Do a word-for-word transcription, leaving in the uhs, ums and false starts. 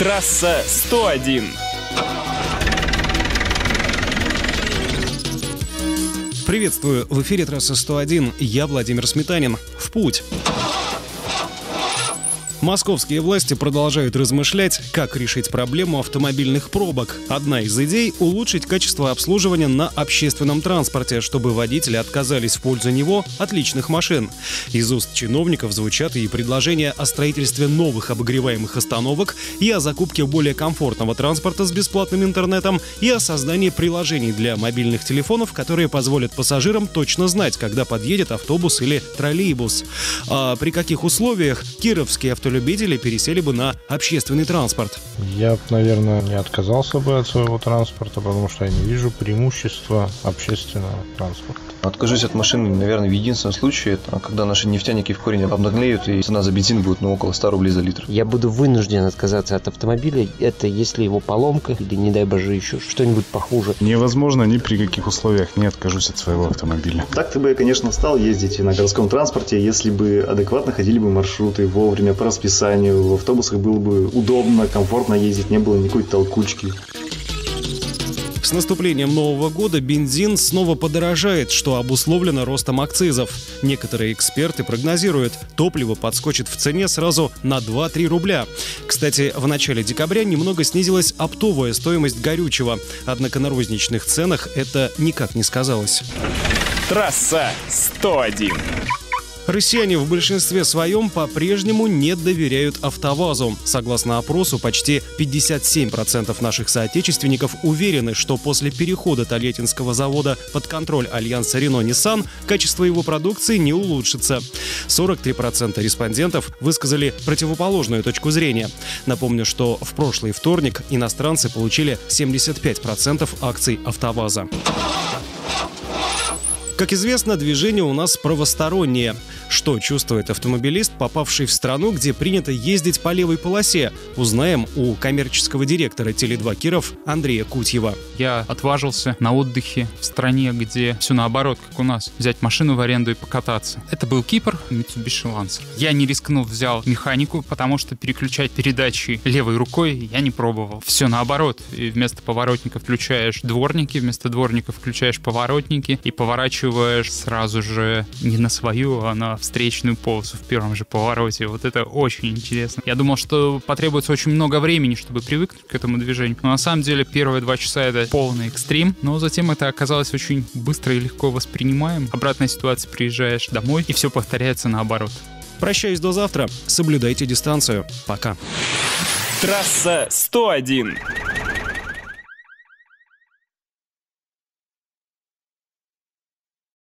Трасса сто один. Приветствую! В эфире «Трасса сто один». Я Владимир Сметанин. В путь! Московские власти продолжают размышлять, как решить проблему автомобильных пробок. Одна из идей – улучшить качество обслуживания на общественном транспорте, чтобы водители отказались в пользу него от личных машин. Из уст чиновников звучат и предложения о строительстве новых обогреваемых остановок, и о закупке более комфортного транспорта с бесплатным интернетом, и о создании приложений для мобильных телефонов, которые позволят пассажирам точно знать, когда подъедет автобус или троллейбус. А при каких условиях кировские автолюбители Любители пересели бы на общественный транспорт? Я, наверное, не отказался бы от своего транспорта, потому что я не вижу преимущества общественного транспорта. Откажусь от машины, наверное, в единственном случае, это когда наши нефтяники в корень обнаглеют, и цена за бензин будет ну, около ста рублей за литр. Я буду вынужден отказаться от автомобиля, это если его поломка или, не дай боже, еще что-нибудь похуже. Невозможно, ни при каких условиях не откажусь от своего автомобиля. Так-то бы я, конечно, стал ездить на городском транспорте, если бы адекватно ходили бы маршруты вовремя, по расписанию. В автобусах было бы удобно, комфортно ездить, не было никакой толкучки. С наступлением Нового года бензин снова подорожает, что обусловлено ростом акцизов. Некоторые эксперты прогнозируют, топливо подскочит в цене сразу на два-три рубля. Кстати, в начале декабря немного снизилась оптовая стоимость горючего, однако на розничных ценах это никак не сказалось. Трасса сто один. Россияне в большинстве своем по-прежнему не доверяют АвтоВАЗу. Согласно опросу, почти пятьдесят семь процентов наших соотечественников уверены, что после перехода Тольяттинского завода под контроль альянса Рено-Ниссан качество его продукции не улучшится. сорок три процента респондентов высказали противоположную точку зрения. Напомню, что в прошлый вторник иностранцы получили семьдесят пять процентов акций АвтоВАЗа. Как известно, движение у нас правостороннее. Что чувствует автомобилист, попавший в страну, где принято ездить по левой полосе? Узнаем у коммерческого директора Теле два Киров Андрея Кутьева. Я отважился на отдыхе в стране, где все наоборот, как у нас. Взять машину в аренду и покататься. Это был Кипр, Mitsubishi Lancer. Я не рискнув, взял механику, потому что переключать передачи левой рукой я не пробовал. Все наоборот. И вместо поворотника включаешь дворники, вместо дворников включаешь поворотники и поворачиваешь сразу же не на свою, а на встречную полосу в первом же повороте. Вот это очень интересно. Я думал, что потребуется очень много времени, чтобы привыкнуть к этому движению. Но на самом деле первые два часа это полный экстрим, но затем это оказалось очень быстро и легко воспринимаем. Обратная ситуация, приезжаешь домой, и все повторяется наоборот. Прощаюсь до завтра. Соблюдайте дистанцию. Пока. Трасса сто один.